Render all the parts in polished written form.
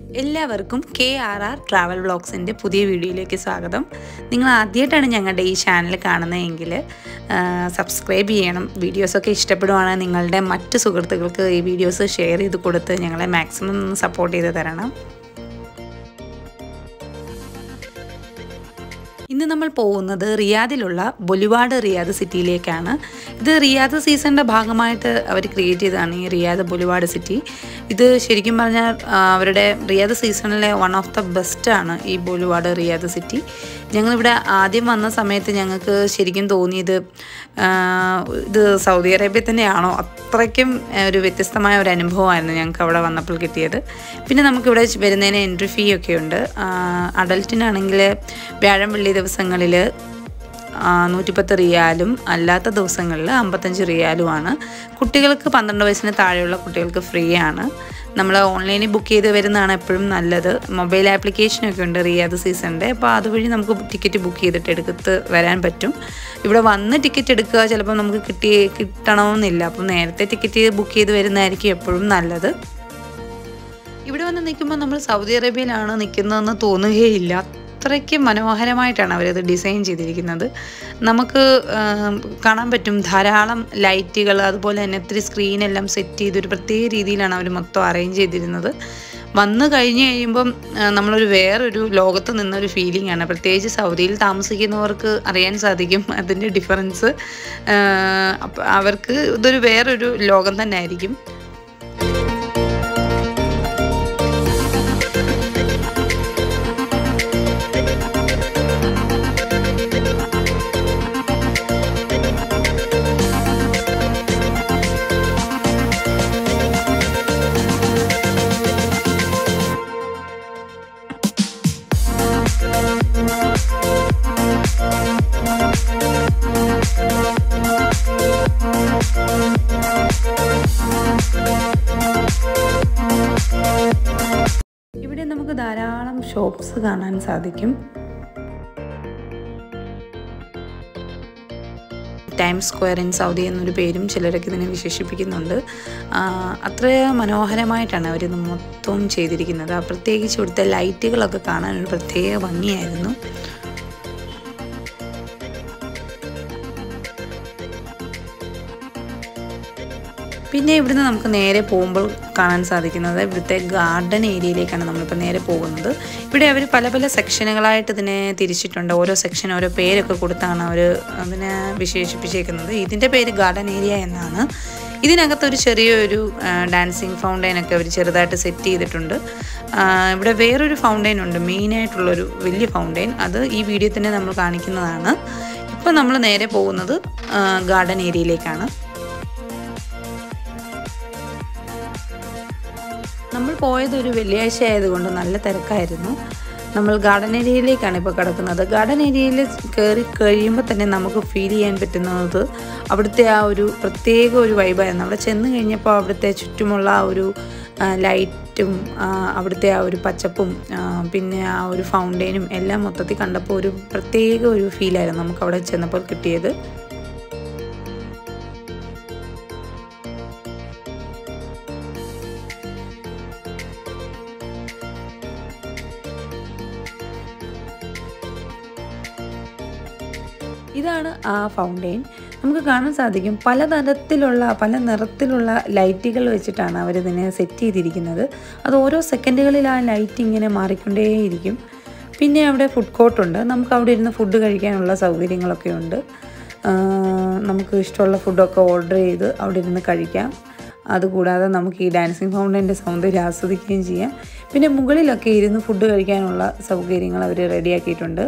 എല്ലാവർക്കും KRR travel വ്ളോഗ്സിൻ്റെ പുതിയ വീഡിയോയിലേക്ക് സ്വാഗതം. നിങ്ങൾ ആദ്യമായിട്ടാണ് ഞങ്ങളുടെ ഈ ചാനൽ കാണുന്നതെങ്കിൽ സബ്സ്ക്രൈബ് ചെയ്യണം. വീഡിയോസൊക്കെ ഇഷ്ടപ്പെടുവാണെങ്കിൽ നിങ്ങളുടെ മറ്റ് സുഹൃത്തുക്കൾക്ക് ഈ വീഡിയോസ് ഷെയർ ചെയ്ത് കൊടുത്ത് ഞങ്ങളെ മാക്സിമം സപ്പോർട്ട് ചെയ്ത് തരണം. ഇന്ന് നമ്മൾ പോകുന്നത് റിയാദിലുള്ള ബൊലിവാർഡ് റിയാദ് സിറ്റിയിലേക്കാണ്. ഇത് റിയാദ് സീസണിൻ്റെ ഭാഗമായിട്ട് അവർ ക്രിയേറ്റ് ചെയ്തതാണ് ഈ റിയാദ് ബൊലിവാർഡ് സിറ്റി. ഇത് ശരിക്കും പറഞ്ഞാൽ അവരുടെ റിയാദ് സീസണിലെ വൺ ഓഫ് ദ ബെസ്റ്റാണ് ഈ ബൊലിവാർഡ് റിയാദ് സിറ്റി. ഞങ്ങളിവിടെ ആദ്യം വന്ന സമയത്ത് ഞങ്ങൾക്ക് ശരിക്കും തോന്നിയത് ഇത് സൗദി അറേബ്യ തന്നെയാണോ, അത്രയ്ക്കും ഒരു വ്യത്യസ്തമായ ഒരു അനുഭവമായിരുന്നു ഞങ്ങൾക്ക് അവിടെ വന്നപ്പോൾ കിട്ടിയത്. പിന്നെ നമുക്കിവിടെ വരുന്നതിന് എൻട്രി ഫീ ഒക്കെ ഉണ്ട്. അഡൽറ്റിനാണെങ്കിൽ വ്യാഴം വെള്ളി ദിവസങ്ങളിൽ 110 റിയാലും അല്ലാത്ത ദിവസങ്ങളിൽ 55 റിയാലുമാണ്. കുട്ടികൾക്ക് 12 വയസ്സിന് താഴെയുള്ള കുട്ടികൾക്ക് ഫ്രീ ആണ്. നമ്മൾ ഓൺലൈനിൽ ബുക്ക് ചെയ്ത് വരുന്നതാണ് എപ്പോഴും നല്ലത്. മൊബൈൽ ആപ്ലിക്കേഷനൊക്കെ ഉണ്ട് റിയാദ് സീസണിൻ്റെ, അപ്പോൾ അതുവഴി നമുക്ക് ടിക്കറ്റ് ബുക്ക് ചെയ്തിട്ട് എടുത്ത് വരാൻ പറ്റും. ഇവിടെ വന്ന് ടിക്കറ്റ് എടുക്കുക ചിലപ്പോൾ നമുക്ക് കിട്ടണമെന്നില്ല, അപ്പം നേരത്തെ ടിക്കറ്റ് ബുക്ക് ചെയ്ത് വരുന്നതായിരിക്കും എപ്പോഴും നല്ലത്. ഇവിടെ വന്ന് നിൽക്കുമ്പോൾ നമ്മൾ സൗദി അറേബ്യയിലാണ് നിൽക്കുന്നതെന്ന് തോന്നുകയില്ല. അത്രയ്ക്ക് മനോഹരമായിട്ടാണ് അവരത് ഡിസൈൻ ചെയ്തിരിക്കുന്നത്. നമുക്ക് കാണാൻ പറ്റും ധാരാളം ലൈറ്റുകൾ, അതുപോലെ തന്നെ ഒത്തിരി സ്ക്രീനെല്ലാം സെറ്റ് ചെയ്ത് ഒരു പ്രത്യേക രീതിയിലാണ് അവർ മൊത്തം അറേഞ്ച് ചെയ്തിരുന്നത്. വന്നു കഴിഞ്ഞ് കഴിയുമ്പം നമ്മളൊരു വേറൊരു ലോകത്ത് നിന്നൊരു ഫീലിംഗ് ആണ്. പ്രത്യേകിച്ച് സൗദിയിൽ താമസിക്കുന്നവർക്ക് അറിയാൻ സാധിക്കും അതിൻ്റെ ഡിഫറൻസ്. അവർക്ക് ഇതൊരു വേറൊരു ലോകം തന്നെ ആയിരിക്കും. ഇവിടെ നമുക്ക് ധാരാളം ഷോപ്സ് കാണാൻ സാധിക്കും. ടൈംസ് സ്ക്വയർ ഇൻ സൗദി എന്നൊരു പേരും ചിലരൊക്കെ ഇതിനെ വിശേഷിപ്പിക്കുന്നുണ്ട്. അത്ര മനോഹരമായിട്ടാണ് അവരിത് മൊത്തവും ചെയ്തിരിക്കുന്നത്. പ്രത്യേകിച്ച് ഇവിടുത്തെ ലൈറ്റുകളൊക്കെ കാണാൻ ഒരു പ്രത്യേക ഭംഗിയായിരുന്നു. പിന്നെ ഇവിടുന്ന് നമുക്ക് നേരെ പോകുമ്പോൾ കാണാൻ സാധിക്കുന്നത് ഇവിടുത്തെ ഗാർഡൻ ഏരിയയിലേക്കാണ് നമ്മളിപ്പോൾ നേരെ പോകുന്നത്. ഇവിടെ അവർ പല പല സെക്ഷനുകളായിട്ട് ഇതിനെ തിരിച്ചിട്ടുണ്ട്. ഓരോ സെക്ഷൻ ഓരോ പേരൊക്കെ കൊടുത്താണ് അവർ അതിനെ വിശേഷിപ്പിച്ചേക്കുന്നത്. ഇതിൻ്റെ പേര് ഗാർഡൻ ഏരിയ എന്നാണ്. ഇതിനകത്തൊരു ചെറിയൊരു ഡാൻസിങ് ഫൗണ്ടെയിനൊക്കെ അവർ ചെറുതായിട്ട് സെറ്റ് ചെയ്തിട്ടുണ്ട്. ഇവിടെ വേറൊരു ഫൗണ്ടെയിൻ ഉണ്ട്, മെയിനായിട്ടുള്ളൊരു വലിയ ഫൗണ്ടെയിൻ. അത് ഈ വീഡിയോ തന്നെ നമ്മൾ കാണിക്കുന്നതാണ്. ഇപ്പോൾ നമ്മൾ നേരെ പോകുന്നത് ഗാർഡൻ ഏരിയയിലേക്കാണ്. നമ്മൾ പോയത് ഒരു വെള്ളിയാഴ്ച ആയതുകൊണ്ട് നല്ല തിരക്കായിരുന്നു. നമ്മൾ ഗാർഡൻ ഏരിയയിലേക്കാണ് ഇപ്പോൾ കിടക്കുന്നത്. ഗാർഡൻ ഏരിയയിൽ കയറി കഴിയുമ്പോൾ തന്നെ നമുക്ക് ഫീൽ ചെയ്യാൻ പറ്റുന്നത് അവിടുത്തെ ആ ഒരു പ്രത്യേക ഒരു വൈബായിരുന്നു. അവിടെ ചെന്ന് കഴിഞ്ഞപ്പോൾ അവിടുത്തെ ചുറ്റുമുള്ള ആ ഒരു ലൈറ്റും അവിടുത്തെ ആ ഒരു പച്ചപ്പും പിന്നെ ആ ഒരു ഫൗണ്ടെയിനും എല്ലാം മൊത്തത്തിൽ കണ്ടപ്പോൾ ഒരു പ്രത്യേക ഒരു ഫീലായിരുന്നു നമുക്ക് അവിടെ ചെന്നപ്പോൾ കിട്ടിയത്. ഇതാണ് ആ ഫൗണ്ടെയിൻ. നമുക്ക് കാണാൻ സാധിക്കും പല നിറത്തിലുള്ള ലൈറ്റുകൾ വെച്ചിട്ടാണ് അവരിതിനെ സെറ്റ് ചെയ്തിരിക്കുന്നത്. അത് ഓരോ സെക്കൻഡുകളിൽ ആ ലൈറ്റ് ഇങ്ങനെ മാറിക്കൊണ്ടേയിരിക്കും. പിന്നെ അവിടെ ഫുഡ് കോർട്ടുണ്ട്. നമുക്ക് അവിടെ ഇരുന്ന് ഫുഡ് കഴിക്കാനുള്ള സൗകര്യങ്ങളൊക്കെ ഉണ്ട്. നമുക്ക് ഇഷ്ടമുള്ള ഫുഡൊക്കെ ഓർഡർ ചെയ്ത് അവിടെ ഇരുന്ന് കഴിക്കാം. അതുകൂടാതെ നമുക്ക് ഈ ഡാൻസിങ് ഫൗണ്ടെയിൻ്റെ സൗന്ദര്യം ആസ്വദിക്കുകയും ചെയ്യാം. പിന്നെ മുകളിലൊക്കെ ഇരുന്ന് ഫുഡ് കഴിക്കാനുള്ള സൗകര്യങ്ങൾ അവർ റെഡിയാക്കിയിട്ടുണ്ട്.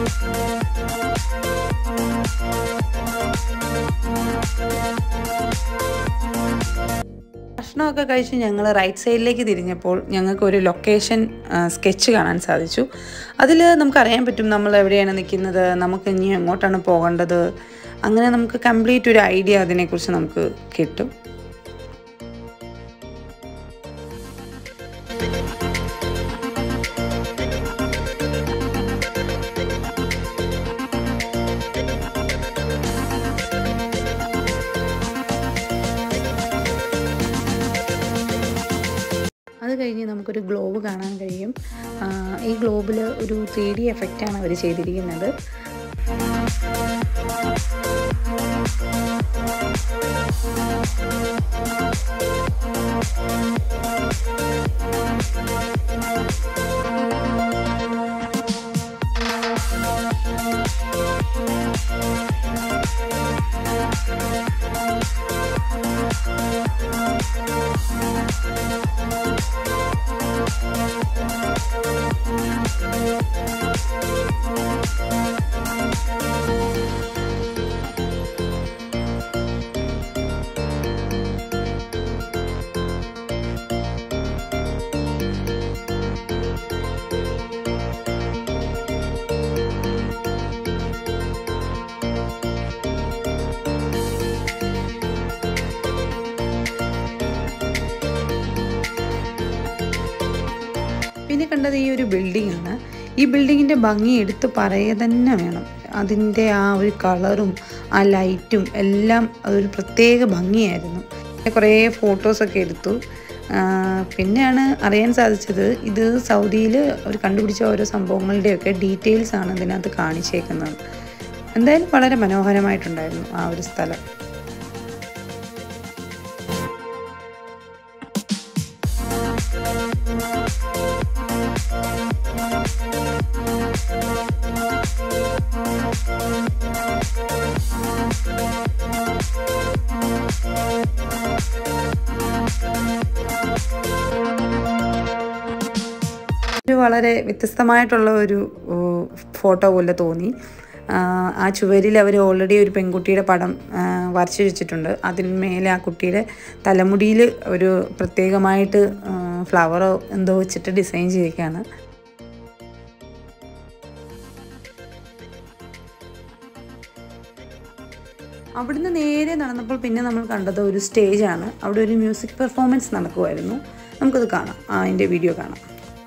ഭക്ഷണമൊക്കെ കഴിച്ച് ഞങ്ങൾ റൈറ്റ് സൈഡിലേക്ക് തിരിഞ്ഞപ്പോൾ ഞങ്ങൾക്കൊരു ലൊക്കേഷൻ സ്കെച്ച് കാണാൻ സാധിച്ചു. അതിൽ നമുക്കറിയാൻ പറ്റും നമ്മൾ എവിടെയാണ് നിൽക്കുന്നത്, നമുക്ക് ഇനി എങ്ങോട്ടാണ് പോകേണ്ടത്, അങ്ങനെ നമുക്ക് കംപ്ലീറ്റ് ഒരു ഐഡിയ അതിനെക്കുറിച്ച് നമുക്ക് കിട്ടും. അത് കഴിഞ്ഞ് നമുക്കൊരു ഗ്ലോബ് കാണാൻ കഴിയും. ഈ ഗ്ലോബിൽ ഒരു 3D എഫക്റ്റാണ് അവർ ചെയ്തിരിക്കുന്നത്. പിന്നെ കണ്ടത് ഈ ഒരു ബിൽഡിംഗ് ആണ്. ഈ ബിൽഡിങ്ങിൻ്റെ ഭംഗി എടുത്ത് പറയുക തന്നെ വേണം. അതിൻ്റെ ആ ഒരു കളറും ആ ലൈറ്റും എല്ലാം അതൊരു പ്രത്യേക ഭംഗിയായിരുന്നു. കുറേ ഫോട്ടോസൊക്കെ എടുത്തു. പിന്നെയാണ് അറിയാൻ സാധിച്ചത് ഇത് സൗദിയിൽ അവർ കണ്ടുപിടിച്ച ഓരോ സംഭവങ്ങളുടെയൊക്കെ ഡീറ്റെയിൽസാണ് ഇതിനകത്ത് കാണിച്ചേക്കുന്നത്. എന്തായാലും വളരെ മനോഹരമായിട്ടുണ്ടായിരുന്നു ആ ഒരു സ്ഥലം. വളരെ വ്യത്യസ്തമായിട്ടുള്ള ഒരു ഫോട്ടോ പോലെ തോന്നി. ആ ചുവരിൽ അവർ ഓൾറെഡി ഒരു പെൺകുട്ടിയുടെ പടം വരച്ചു വെച്ചിട്ടുണ്ട്. അതിന്മേലെ ആ കുട്ടിയുടെ തലമുടിയിൽ ഒരു പ്രത്യേകമായിട്ട് ഫ്ലവറോ എന്തോ വെച്ചിട്ട് ഡിസൈൻ ചെയ്തിരിക്കുകയാണ്. അവിടുന്ന് നേരെ നടന്നപ്പോൾ പിന്നെ നമ്മൾ കണ്ടത് ഒരു സ്റ്റേജാണ്. അവിടെ ഒരു മ്യൂസിക് പെർഫോമൻസ് നടക്കുമായിരുന്നു. നമുക്കത് കാണാം, അതിൻ്റെ വീഡിയോ കാണാം.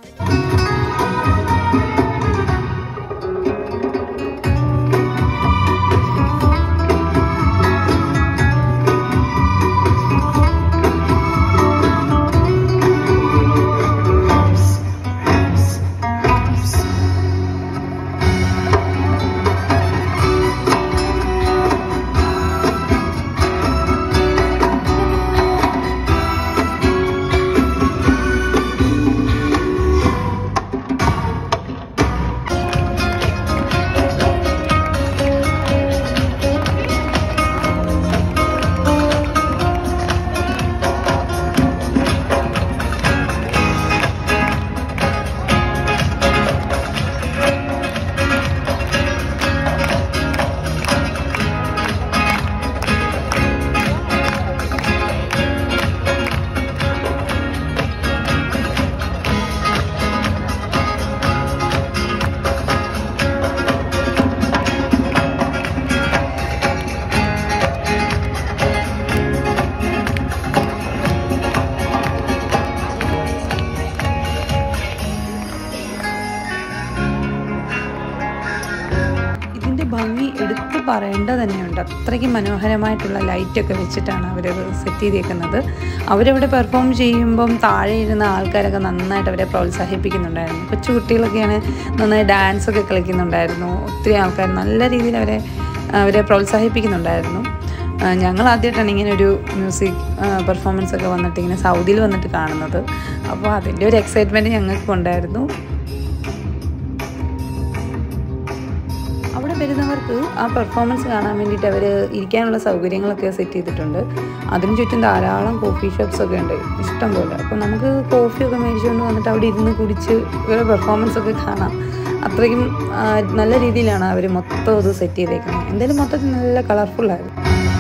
ഭംഗി എടുത്ത് പറയേണ്ടത് തന്നെയുണ്ട്. അത്രയ്ക്ക് മനോഹരമായിട്ടുള്ള ലൈറ്റൊക്കെ വെച്ചിട്ടാണ് അവരത് സെറ്റ് ചെയ്തേക്കുന്നത്. അവരവിടെ പെർഫോം ചെയ്യുമ്പം താഴെ ഇരുന്ന ആൾക്കാരൊക്കെ നന്നായിട്ട് അവരെ പ്രോത്സാഹിപ്പിക്കുന്നുണ്ടായിരുന്നു. കൊച്ചു കുട്ടികളൊക്കെയാണ് നന്നായി ഡാൻസൊക്കെ കളിക്കുന്നുണ്ടായിരുന്നു. ഒത്തിരി ആൾക്കാർ നല്ല രീതിയിൽ അവരെ പ്രോത്സാഹിപ്പിക്കുന്നുണ്ടായിരുന്നു. ഞങ്ങൾ ആദ്യമായിട്ടാണ് ഇങ്ങനെ ഒരു മ്യൂസിക് പെർഫോമൻസ് ഒക്കെ വന്നിട്ട് ഇങ്ങനെ സൗദിയിൽ വന്നിട്ട് കാണുന്നത്. അപ്പോൾ അതിൻ്റെ ഒരു എക്സൈറ്റ്മെൻറ്റ് ഞങ്ങൾക്കും ഉണ്ടായിരുന്നു. അവിടെ വരുന്നവർക്ക് ആ പെർഫോമൻസ് കാണാൻ വേണ്ടിയിട്ട് അവർ ഇരിക്കാനുള്ള സൗകര്യങ്ങളൊക്കെ സെറ്റ് ചെയ്തിട്ടുണ്ട്. അതിന് ചുറ്റും ധാരാളം കോഫി ഷോപ്സൊക്കെ ഉണ്ട്, ഇഷ്ടം പോലെ. അപ്പോൾ നമുക്ക് കോഫിയൊക്കെ മേടിച്ചുകൊണ്ട് വന്നിട്ട് അവിടെ ഇരുന്ന് കുടിച്ച് ഇവരുടെ പെർഫോമൻസൊക്കെ കാണാം. അത്രയ്ക്കും നല്ല രീതിയിലാണ് അവർ മൊത്തം ഇത് സെറ്റ് ചെയ്തേക്കുന്നത്. എന്തായാലും മൊത്തത്തിൽ നല്ല കളർഫുള്ളായിരുന്നു.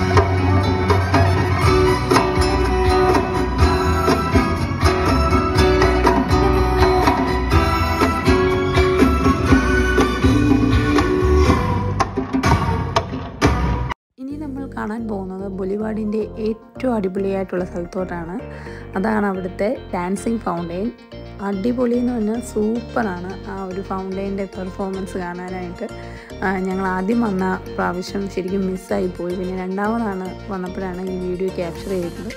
കാണാൻ പോകുന്നത് ബൊലിവാർഡിൻ്റെ ഏറ്റവും അടിപൊളിയായിട്ടുള്ള സ്ഥലത്തോട്ടാണ്. അതാണ് അവിടുത്തെ ഡാൻസിങ് ഫൗണ്ടെയിൻ. അടിപൊളി എന്ന് പറഞ്ഞാൽ സൂപ്പറാണ് ആ ഒരു ഫൗണ്ടെയിൻ്റെ പെർഫോമൻസ് കാണാനായിട്ട്. ഞങ്ങൾ ആദ്യം വന്ന പ്രാവശ്യം ശരിക്കും മിസ്സായി പോയി. പിന്നെ രണ്ടാമതാണ് വന്നപ്പോഴാണ് ഈ വീഡിയോ ക്യാപ്ചർ ചെയ്തത്.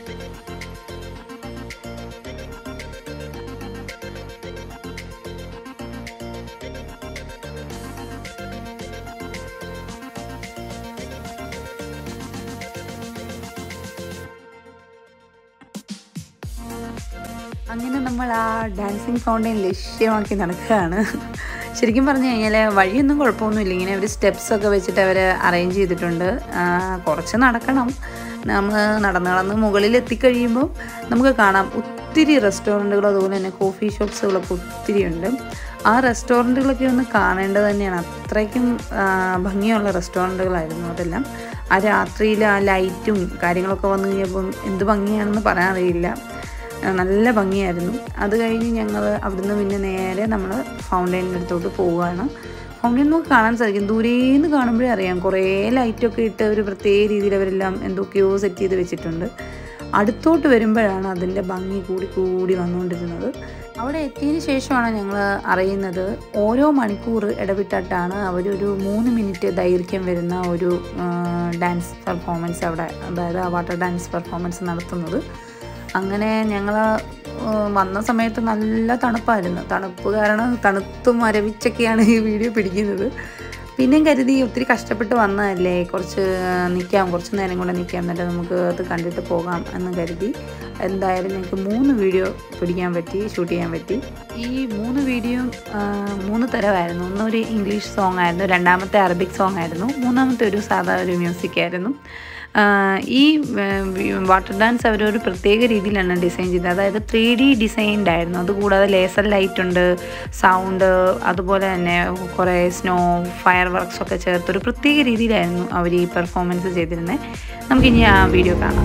അങ്ങനെ നമ്മൾ ആ ഡാൻസിങ് ഫൗണ്ടെയിൻ ലക്ഷ്യമാക്കി നടക്കുകയാണ്. ശരിക്കും പറഞ്ഞു കഴിഞ്ഞാൽ വഴിയൊന്നും കുഴപ്പമൊന്നുമില്ല. ഇങ്ങനെ ഒരു സ്റ്റെപ്സൊക്കെ വെച്ചിട്ട് അവർ അറേഞ്ച് ചെയ്തിട്ടുണ്ട്. കുറച്ച് നടക്കണം. നമ്മൾ നടന്ന് മുകളിൽ എത്തിക്കഴിയുമ്പോൾ നമുക്ക് കാണാം ഒത്തിരി റെസ്റ്റോറൻറ്റുകൾ, അതുപോലെ തന്നെ കോഫി ഷോപ്സുകളൊക്കെ ഒത്തിരി ഉണ്ട്. ആ റെസ്റ്റോറൻറ്റുകളൊക്കെ ഒന്ന് കാണേണ്ടത് തന്നെയാണ്. അത്രയ്ക്കും ഭംഗിയുള്ള റെസ്റ്റോറൻറ്റുകളായിരുന്നു അതെല്ലാം. ആ രാത്രിയിൽ ആ ലൈറ്റും കാര്യങ്ങളൊക്കെ വന്നു കഴിഞ്ഞപ്പം എന്ത് ഭംഗിയാണെന്ന് പറയാനറിയില്ല. നല്ല ഭംഗിയായിരുന്നു. അത് കഴിഞ്ഞ് ഞങ്ങൾ അവിടുന്ന് പിന്നെ നേരെ നമ്മൾ ഫൗണ്ടെയിൻ്റെ അടുത്തോട്ട് പോവുകയാണ്. ഫൗണ്ടെയിൻ നമുക്ക് കാണാൻ സാധിക്കും. ദൂരേന്ന് കാണുമ്പോഴേ അറിയാം, കുറേ ലൈറ്റൊക്കെ ഇട്ട് ഒരു പ്രത്യേക രീതിയിൽ അവരെല്ലാം എന്തൊക്കെയോ സെറ്റ് ചെയ്ത് വെച്ചിട്ടുണ്ട്. അടുത്തോട്ട് വരുമ്പോഴാണ് അതിൻ്റെ ഭംഗി കൂടി വന്നുകൊണ്ടിരുന്നത്. അവിടെ എത്തിയതിന് ശേഷമാണ് ഞങ്ങൾ അറിയുന്നത് ഓരോ മണിക്കൂർ ഇടവിട്ടിട്ടാണ് അവരൊരു 3 മിനിറ്റ് ദൈർഘ്യം വരുന്ന ഒരു ഡാൻസ് പെർഫോമൻസ് അവിടെ, അതായത് ആ വാട്ടർ ഡാൻസ് പെർഫോമൻസ് നടത്തുന്നത്. അങ്ങനെ ഞങ്ങൾ വന്ന സമയത്ത് നല്ല തണുപ്പായിരുന്നു. തണുപ്പ് കാരണം തണുത്തും മരവിച്ചൊക്കെയാണ് ഈ വീഡിയോ പിടിക്കുന്നത്. പിന്നെയും കരുതി ഒത്തിരി കഷ്ടപ്പെട്ട് വന്നതല്ലേ, കുറച്ച് നേരം കൂടെ നിൽക്കാം, എന്നിട്ട് നമുക്ക് അത് കണ്ടിട്ട് പോകാം എന്ന് കരുതി. എന്തായാലും ഞങ്ങൾക്ക് 3 വീഡിയോ ഷൂട്ട് ചെയ്യാൻ പറ്റി. ഈ 3 വീഡിയോയും 3 തരമായിരുന്നു. ഒന്നൊരു ഇംഗ്ലീഷ് സോങ് ആയിരുന്നു, രണ്ടാമത്തെ അറബിക് സോങ് ആയിരുന്നു, മൂന്നാമത്തെ ഒരു സാധാ ഒരു മ്യൂസിക് ആയിരുന്നു. ഈ വാട്ടർ ഡാൻസ് അവരൊരു പ്രത്യേക രീതിയിലാണ് ഡിസൈൻ ചെയ്തത്. അതായത് 3D ഡിസൈൻഡ് ആയിരുന്നു. അതുകൂടാതെ ലേസർ ലൈറ്റ് ഉണ്ട്, സൗണ്ട്, അതുപോലെ തന്നെ കുറേ സ്നോ ഫയർ വർക്ക്സൊക്കെ ചേർത്തൊരു പ്രത്യേക രീതിയിലായിരുന്നു അവർ ഈ പെർഫോമൻസ് ചെയ്തിരുന്നത്. നമുക്കിനി ആ വീഡിയോ കാണാം.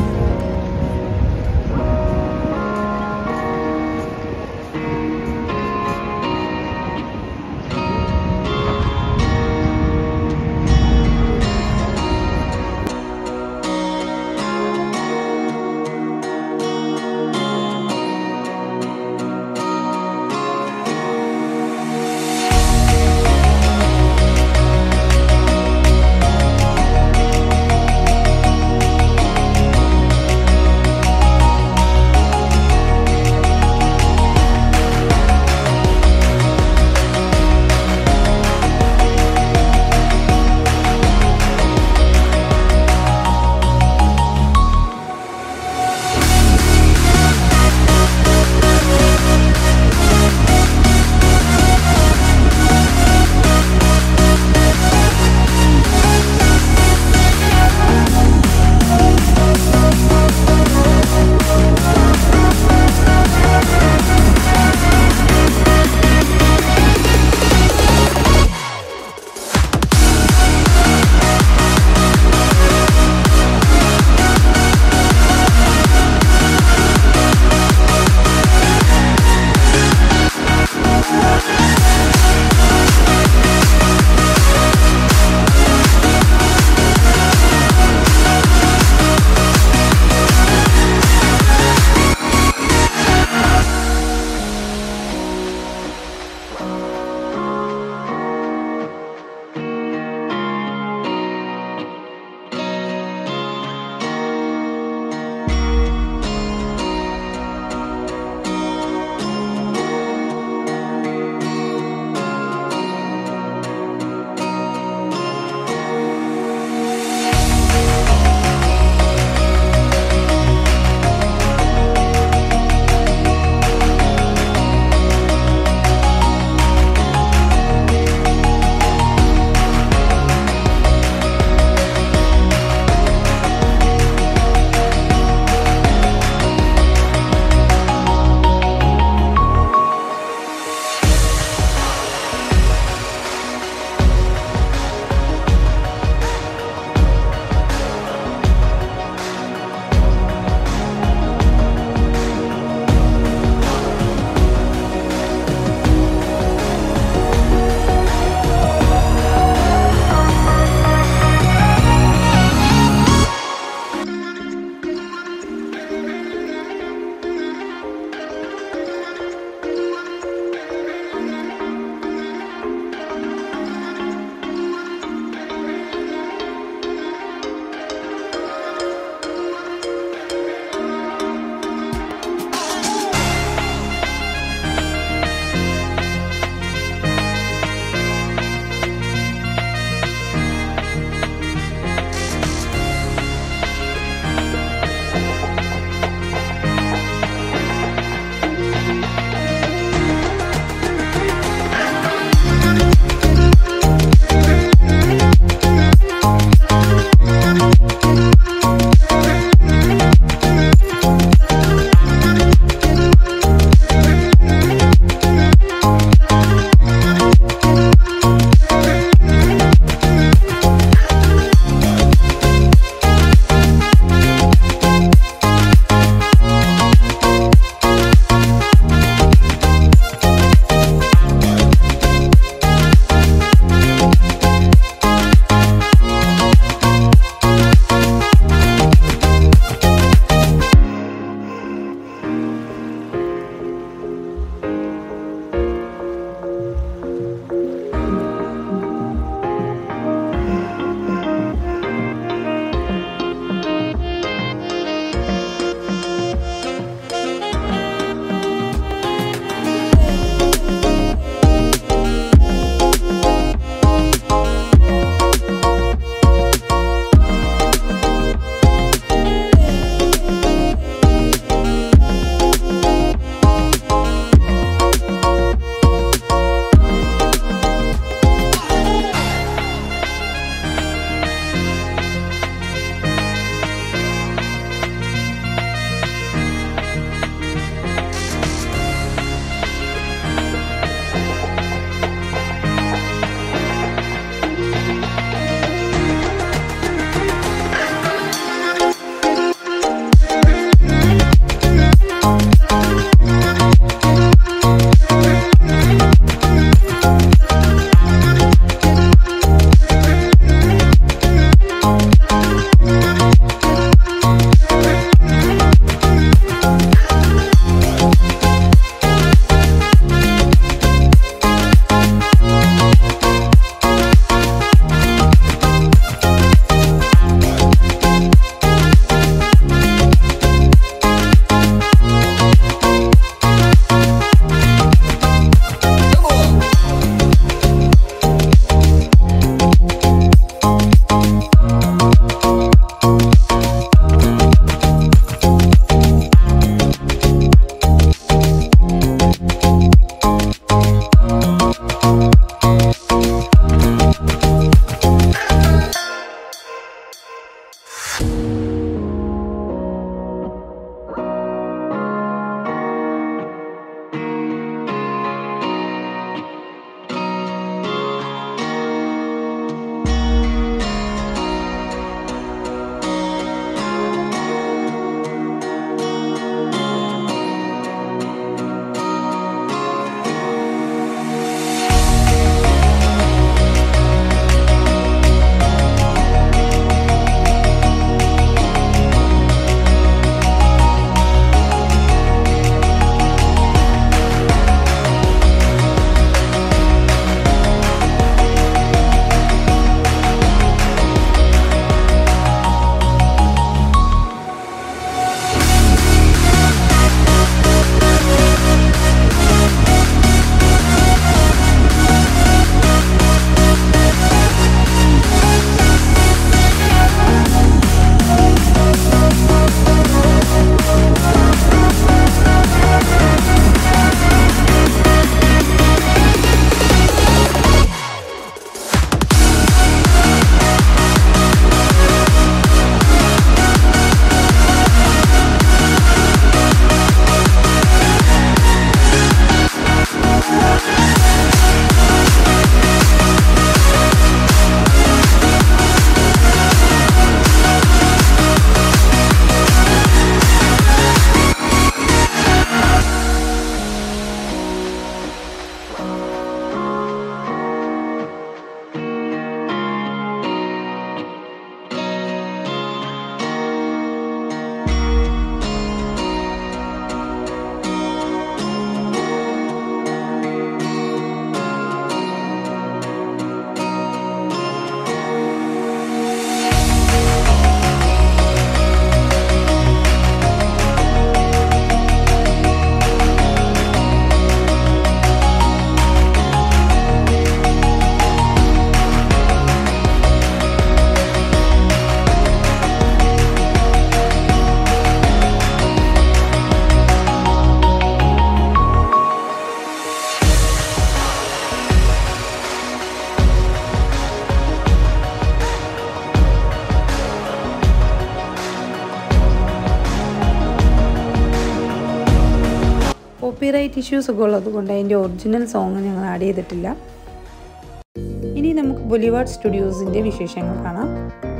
കോപ്പിറൈറ്റ് ഇഷ്യൂസ് ഒക്കെ ഉള്ളതുകൊണ്ട് അതിൻ്റെ ഒറിജിനൽ സോങ് ഞങ്ങൾ ആഡ് ചെയ്തിട്ടില്ല. ഇനി നമുക്ക് ബൊലിവാർഡ് സ്റ്റുഡിയോസിൻ്റെ വിശേഷങ്ങൾ കാണാം.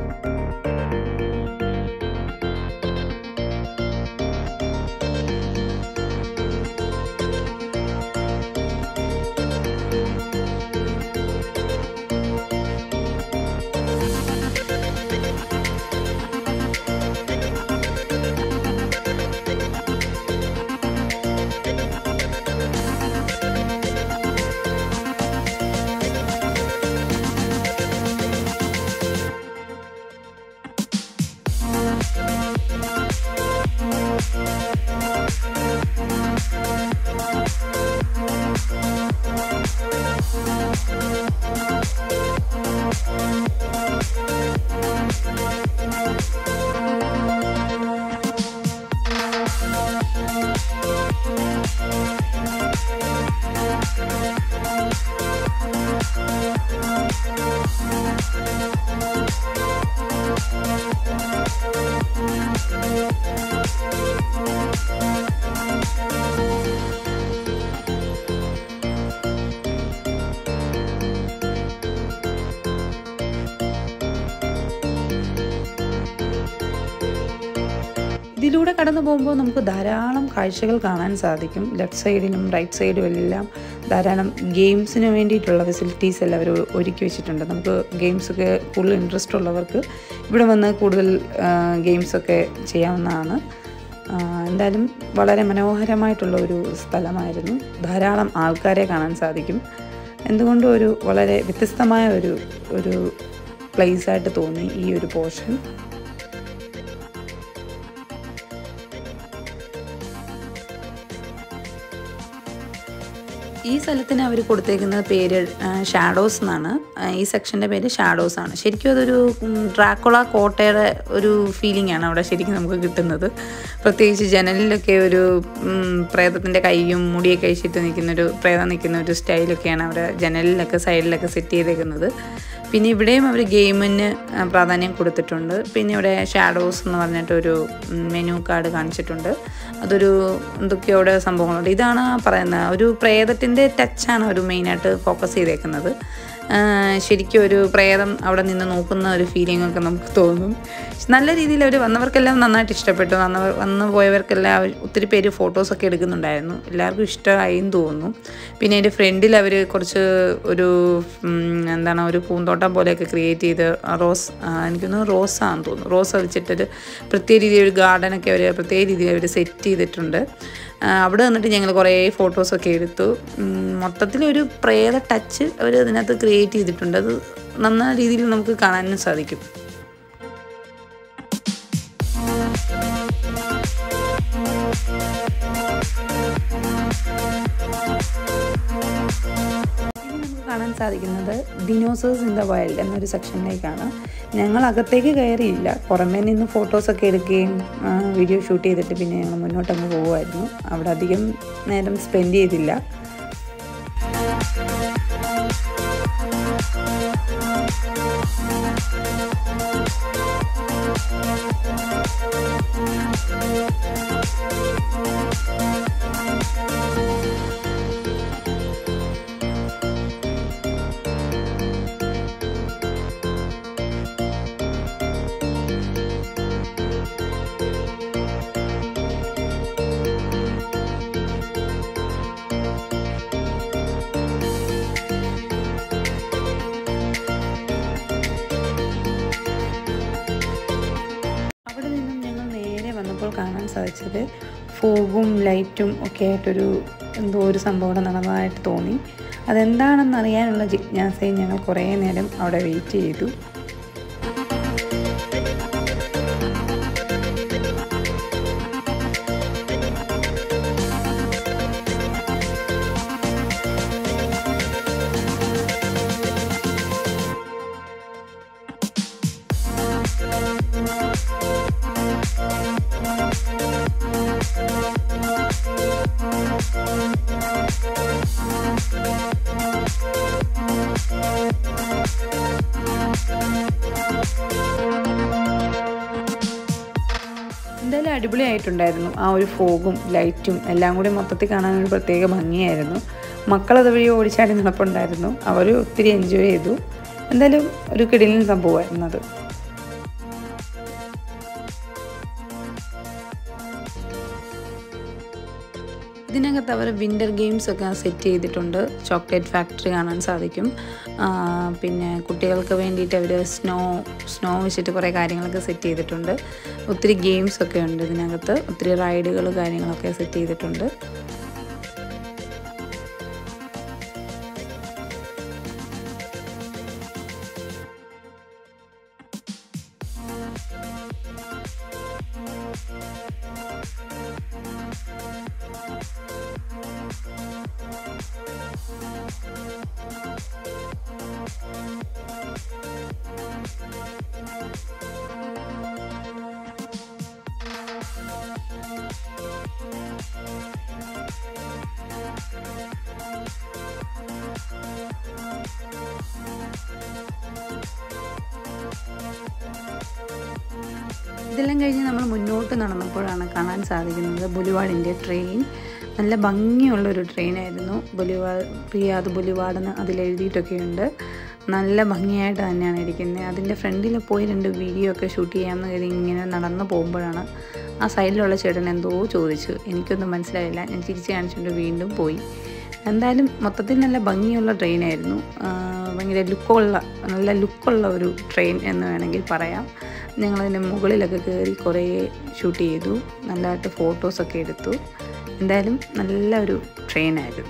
ഇതിലൂടെ കടന്നു പോകുമ്പോൾ നമുക്ക് ധാരാളം കാഴ്ചകൾ കാണാൻ സാധിക്കും. ലെഫ്റ്റ് സൈഡിലും റൈറ്റ് സൈഡും എല്ലാം ധാരാളം ഗെയിംസിന് വേണ്ടിയിട്ടുള്ള ഫെസിലിറ്റീസ് എല്ലാം അവർ ഒരുക്കി വെച്ചിട്ടുണ്ട്. നമുക്ക് ഗെയിംസൊക്കെ കൂടുതൽ ഇൻട്രസ്റ്റ് ഉള്ളവർക്ക് ഇവിടെ വന്ന് കൂടുതൽ ഗെയിംസൊക്കെ ചെയ്യാവുന്നതാണ്. എന്തായാലും വളരെ മനോഹരമായിട്ടുള്ള ഒരു സ്ഥലമായിരുന്നു. ധാരാളം ആൾക്കാരെ കാണാൻ സാധിക്കും. എന്തുകൊണ്ടും ഒരു വളരെ വ്യത്യസ്തമായ ഒരു പ്ലേസായിട്ട് തോന്നി ഈ ഒരു പോർഷൻ. ഈ സ്ഥലത്തിന് അവർ കൊടുത്തേക്കുന്ന പേര് ഷാഡോസ് എന്നാണ്. ഈ സെക്ഷൻ്റെ പേര് ഷാഡോസ് ആണ്. ശരിക്കും അതൊരു ഡ്രാക്കുള കോട്ടയുടെ ഒരു ഫീലിംഗ് ആണ് അവിടെ ശരിക്കും നമുക്ക് കിട്ടുന്നത്. പ്രത്യേകിച്ച് ജനലിലൊക്കെ ഒരു പ്രേതത്തിൻ്റെ കൈയും മുടിയൊക്കെ അഴിച്ചിട്ട് നിൽക്കുന്നൊരു പ്രേതം നിൽക്കുന്ന ഒരു സ്റ്റൈലൊക്കെയാണ് അവിടെ ജനലിലൊക്കെ സൈഡിലൊക്കെ സെറ്റ് ചെയ്തേക്കുന്നത്. പിന്നെ ഇവിടെയും അവർ ഗെയിമിന് പ്രാധാന്യം കൊടുത്തിട്ടുണ്ട്. പിന്നെ ഇവിടെ ഷാഡോസ് എന്ന് പറഞ്ഞിട്ടൊരു മെനു കാർഡ് കാണിച്ചിട്ടുണ്ട്. അതൊരു എന്തൊക്കെയോ അവിടെ സംഭവങ്ങളുണ്ട്. ഇതാണ് പറയുന്നത്, ഒരു പ്രേതത്തിൻ്റെ ടച്ചാണ് അവർ മെയിനായിട്ട് ഫോക്കസ് ചെയ്തേക്കുന്നത്. ശരിക്കും ഒരു പ്രേതം അവിടെ നിന്ന് നോക്കുന്ന ഒരു ഫീലിംഗൊക്കെ നമുക്ക് തോന്നും. നല്ല രീതിയിൽ അവർ വന്നവർക്കെല്ലാം നന്നായിട്ട് ഇഷ്ടപ്പെട്ടു. വന്നു പോയവർക്കെല്ലാം ഒത്തിരി പേര് ഫോട്ടോസൊക്കെ എടുക്കുന്നുണ്ടായിരുന്നു. എല്ലാവർക്കും ഇഷ്ടമായി എന്ന് തോന്നുന്നു. പിന്നെ അതിൻ്റെ ഫ്രണ്ടിൽ അവർ കുറച്ച് ഒരു പൂന്തോട്ടം പോലെയൊക്കെ ക്രിയേറ്റ് ചെയ്ത് എനിക്കൊന്ന് റോസാണെന്ന് തോന്നുന്നു. റോസ വെച്ചിട്ടൊരു പ്രത്യേക രീതിയിൽ ഒരു ഗാർഡനൊക്കെ അവർ പ്രത്യേക രീതിയിൽ അവർ സെറ്റ് ചെയ്തിട്ടുണ്ട്. അവിടെ വന്നിട്ട് ഞങ്ങൾ കുറേ ഫോട്ടോസൊക്കെ എടുത്തു. മൊത്തത്തിലൊരു പ്രേത ടച്ച് അവർ അതിനകത്ത് ക്രിയേറ്റ് ചെയ്തിട്ടുണ്ട്. അത് നന്ന രീതിയിൽ നമുക്ക് കാണാനും സാധിക്കും. കാണാൻ സാധിക്കുന്നത് ദിനോസേഴ്സ് ഇൻ ദ വൈൽഡ് എന്നൊരു സെക്ഷനിലേക്കാണ്. ഞങ്ങൾ അകത്തേക്ക് കയറിയില്ല, പുറമേ നിന്ന് ഫോട്ടോസൊക്കെ എടുക്കുകയും വീഡിയോ ഷൂട്ട് ചെയ്തിട്ട് പിന്നെ ഞങ്ങൾ മുന്നോട്ടങ്ങ് പോകുമായിരുന്നു. അവിടെ അധികം നേരം സ്പെൻഡ് ചെയ്തില്ല. സാധിച്ചത്. ഫോഗും ലൈറ്റും ഒക്കെ ആയിട്ടൊരു എന്തോ ഒരു സംഭവം നടന്നതായിട്ട് തോന്നി. അതെന്താണെന്ന് അറിയാനുള്ള ജിജ്ഞാസയിൽ ഞങ്ങൾ കുറേ നേരം അവിടെ വെയിറ്റ് ചെയ്തു. എന്തായാലും അടിപൊളിയായിട്ടുണ്ടായിരുന്നു. ആ ഒരു ഫോഗും ലൈറ്റും എല്ലാം കൂടി മൊത്തത്തിൽ കാണാൻ ഒരു പ്രത്യേക ഭംഗിയായിരുന്നു. മക്കളത് വഴി ഓടിച്ചാടി നടപ്പുണ്ടായിരുന്നു. അവർ ഒത്തിരി എൻജോയ് ചെയ്തു. എന്തായാലും ഒരു കിടിലൻ സംഭവമായിരുന്നു അത്. ഇതിനകത്ത് അവർ വിൻ്റർ ഗെയിംസൊക്കെ സെറ്റ് ചെയ്തിട്ടുണ്ട്. ചോക്ലേറ്റ് ഫാക്ടറി കാണാൻ സാധിക്കും. പിന്നെ കുട്ടികൾക്ക് വേണ്ടിയിട്ട് അവർ സ്നോ വെച്ചിട്ട് കുറേ കാര്യങ്ങളൊക്കെ സെറ്റ് ചെയ്തിട്ടുണ്ട്. ഒത്തിരി ഗെയിംസൊക്കെ ഉണ്ട് ഇതിനകത്ത്. ഒത്തിരി റൈഡുകൾ കാര്യങ്ങളൊക്കെ സെറ്റ് ചെയ്തിട്ടുണ്ട്. ഇതെല്ലാം കഴിഞ്ഞ് നമ്മൾ മുന്നോട്ട് നടന്നപ്പോഴാണ് കാണാൻ സാധിക്കുന്നത് ബൊലിവാർഡിൻ്റെ ട്രെയിൻ. നല്ല ഭംഗിയുള്ളൊരു ട്രെയിനായിരുന്നു. റിയാദ് ബൊലിവാർഡെന്ന് അതിലെഴുതിയിട്ടൊക്കെയുണ്ട്. നല്ല ഭംഗിയായിട്ട് തന്നെയാണ് ഇരിക്കുന്നത്. അതിൻ്റെ ഫ്രണ്ടിൽ പോയി 2 വീഡിയോ ഒക്കെ ഷൂട്ട് ചെയ്യാമെന്ന് കരുതി ഇങ്ങനെ നടന്നു പോകുമ്പോഴാണ് ആ സൈഡിലുള്ള ചേട്ടൻ എന്തോ ചോദിച്ചു. എനിക്കൊന്നും മനസ്സിലായില്ല. ഞാൻ തിരിച്ച് കാണിച്ചുകൊണ്ട് വീണ്ടും പോയി. എന്തായാലും മൊത്തത്തിൽ നല്ല ഭംഗിയുള്ള ട്രെയിനായിരുന്നു. ഭയങ്കര നല്ല ലുക്കുള്ള ഒരു ട്രെയിൻ എന്ന് വേണമെങ്കിൽ പറയാം. ഞങ്ങളതിൻ്റെ മുകളിലൊക്കെ കയറി കുറേ ഷൂട്ട് ചെയ്തു. നല്ലതായിട്ട് ഫോട്ടോസൊക്കെ എടുത്തു. എന്തായാലും നല്ല ഒരു ട്രെയിനായിരുന്നു.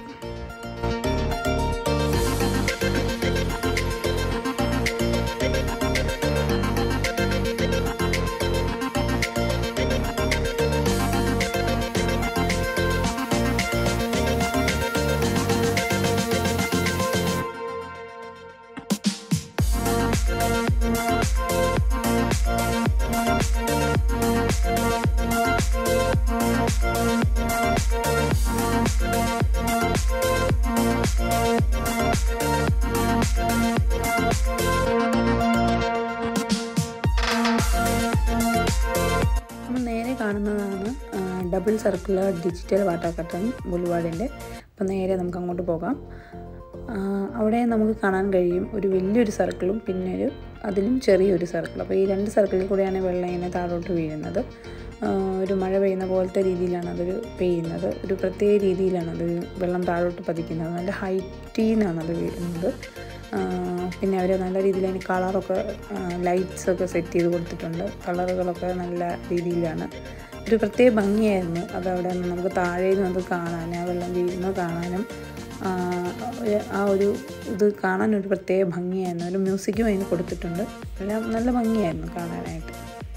കാണുന്നതാണ് double circular digital water curtain ബൊലിവാർഡിൻ്റെ. അപ്പോൾ നേരെ നമുക്ക് അങ്ങോട്ട് പോകാം. അവിടെ നമുക്ക് കാണാൻ കഴിയും ഒരു വലിയൊരു സർക്കിളും പിന്നെ അതിലും ചെറിയൊരു സർക്കിൾ. അപ്പോൾ ഈ 2 സർക്കിളിൽ കൂടെയാണ് വെള്ളം ഇങ്ങനെ താഴോട്ട് വീഴുന്നത്. ഒരു മഴ പെയ്യുന്ന പോലത്തെ രീതിയിലാണ് അതൊരു പെയ്യുന്നത്. ഒരു പ്രത്യേക രീതിയിലാണ് അത് വെള്ളം താഴോട്ട് പതിക്കുന്നത്. നല്ല ഹൈറ്റിൽ നിന്നാണ് അത് വീഴുന്നത്. പിന്നെ അവർ നല്ല രീതിയിൽ അതിന് കളറൊക്കെ ലൈറ്റ്സൊക്കെ സെറ്റ് ചെയ്ത് കൊടുത്തിട്ടുണ്ട്. കളറുകളൊക്കെ നല്ല രീതിയിലാണ്. ഒരു പ്രത്യേക ഭംഗിയായിരുന്നു അതവിടെ നിന്ന് നമുക്ക് താഴെ നിന്ന് അത് കാണാൻ, ആ വെള്ളം വീഴുന്നത് കാണാനും ആ ഒരു ഇത് കാണാനൊരു പ്രത്യേക ഭംഗിയായിരുന്നു. ഒരു മ്യൂസിക്കും അതിന് കൊടുത്തിട്ടുണ്ട്. എല്ലാം നല്ല ഭംഗിയായിരുന്നു കാണാനായിട്ട്.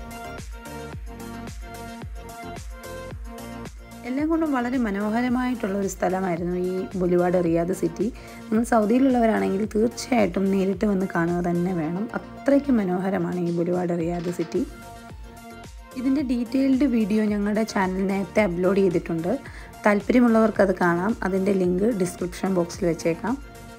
എല്ലാം കൊണ്ടും വളരെ മനോഹരമായിട്ടുള്ള ഒരു സ്ഥലമായിരുന്നു ഈ ബൊലിവാർഡ് റിയാദ് സിറ്റി. നിങ്ങൾ സൗദിയിലുള്ളവരാണെങ്കിൽ തീർച്ചയായിട്ടും നേരിട്ട് വന്ന് കാണുക തന്നെ വേണം. അത്രയ്ക്ക് മനോഹരമാണ് ഈ ബൊലിവാർഡ് റിയാദ് സിറ്റി. ഇതിൻ്റെ ഡീറ്റെയിൽഡ് വീഡിയോ ഞങ്ങളുടെ ചാനൽ നേരത്തെ അപ്ലോഡ് ചെയ്തിട്ടുണ്ട്. താല്പര്യമുള്ളവർക്ക് അത് കാണാം. അതിൻ്റെ ലിങ്ക് ഡിസ്ക്രിപ്ഷൻ ബോക്സിൽ വെച്ചേക്കാം.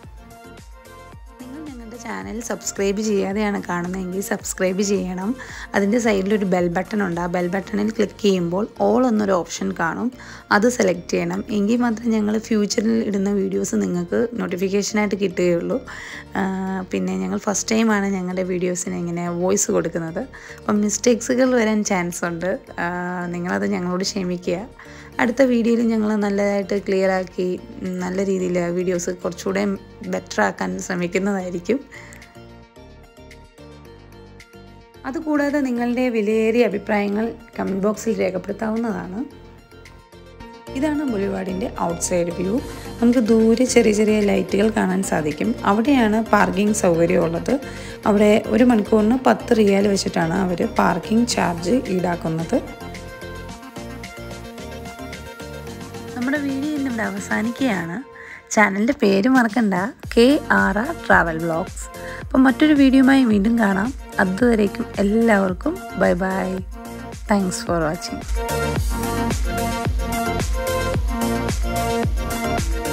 ചാനൽ സബ്സ്ക്രൈബ് ചെയ്യാതെയാണ് കാണുന്നതെങ്കിൽ സബ്സ്ക്രൈബ് ചെയ്യണം. അതിൻ്റെ സൈഡിലൊരു ബെൽ ബട്ടൺ ഉണ്ട്. ആ ബെൽ ബട്ടണിൽ ക്ലിക്ക് ചെയ്യുമ്പോൾ ഓൾ എന്നൊരു ഓപ്ഷൻ കാണും. അത് സെലക്ട് ചെയ്യണം. എങ്കിൽ മാത്രമേ ഞങ്ങൾ ഫ്യൂച്ചറിൽ ഇടുന്ന വീഡിയോസ് നിങ്ങൾക്ക് നോട്ടിഫിക്കേഷനായിട്ട് കിട്ടുകയുള്ളൂ. പിന്നെ ഞങ്ങൾ ഫസ്റ്റ് ടൈമാണ് ഞങ്ങളുടെ വീഡിയോസിന് ഇങ്ങനെ വോയിസ് കൊടുക്കുന്നത്. അപ്പം മിസ്റ്റേക്സുകൾ വരാൻ ചാൻസ് ഉണ്ട്. നിങ്ങളത് ഞങ്ങളോട് ക്ഷമിക്കുക. അടുത്ത വീഡിയോയിൽ ഞങ്ങൾ നല്ലതായിട്ട് ക്ലിയറാക്കി നല്ല രീതിയിൽ വീഡിയോസ് കുറച്ചുകൂടെ ബെറ്റർ ആക്കാൻ ശ്രമിക്കുന്നതായിരിക്കും. അതുകൂടാതെ നിങ്ങളുടെ വിലയേറിയ അഭിപ്രായങ്ങൾ കമൻറ്റ് ബോക്സിൽ രേഖപ്പെടുത്താവുന്നതാണ്. ഇതാണ് ബുലിവാർഡിൻ്റെ ഔട്ട്സൈഡ് വ്യൂ. നമുക്ക് ദൂരെ ചെറിയ ചെറിയ ലൈറ്റുകൾ കാണാൻ സാധിക്കും. അവിടെയാണ് പാർക്കിംഗ് സൗകര്യമുള്ളത്. അവിടെ 1 മണിക്കൂറിന് 10 റിയാൽ വെച്ചിട്ടാണ് അവർ പാർക്കിംഗ് ചാർജ് ഈടാക്കുന്നത്. നമ്മുടെ വീഡിയോ ഇന്നിവിടെ അവസാനിക്കുകയാണ്. ചാനലിൻ്റെ പേര് മറക്കണ്ട, KRR ട്രാവൽ വ്ളോഗ്സ്. അപ്പം മറ്റൊരു വീഡിയോയുമായി വീണ്ടും കാണാം. അതുവരേക്കും എല്ലാവർക്കും bye bye. Thanks for watching.